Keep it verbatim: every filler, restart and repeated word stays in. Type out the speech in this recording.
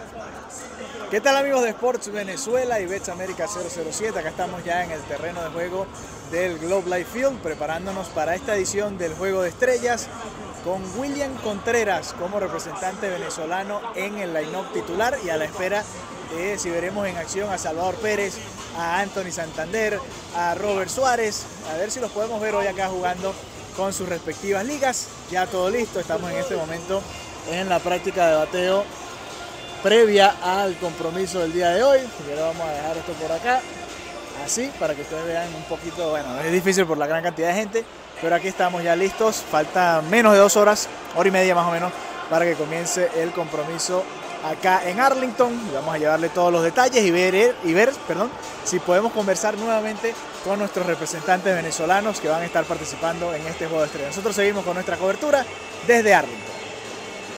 ¿Qué tal, amigos de Sports Venezuela y Bets América cero cero siete? Acá estamos ya en el terreno de juego del Globe Life Field, preparándonos para esta edición del Juego de Estrellas con William Contreras como representante venezolano en el line-up titular y a la espera de si veremos en acción a Salvador Pérez, a Anthony Santander, a Robert Suárez, a ver si los podemos ver hoy acá jugando con sus respectivas ligas. Ya todo listo, estamos en este momento en la práctica de bateo previa al compromiso del día de hoy. Primero vamos a dejar esto por acá, así, para que ustedes vean un poquito. Bueno, es difícil por la gran cantidad de gente, pero aquí estamos ya listos. Falta menos de dos horas, hora y media más o menos, para que comience el compromiso acá en Arlington. Y vamos a llevarle todos los detalles y ver, y ver perdón, si podemos conversar nuevamente con nuestros representantes venezolanos que van a estar participando en este Juego de Estrellas. Nosotros seguimos con nuestra cobertura desde Arlington.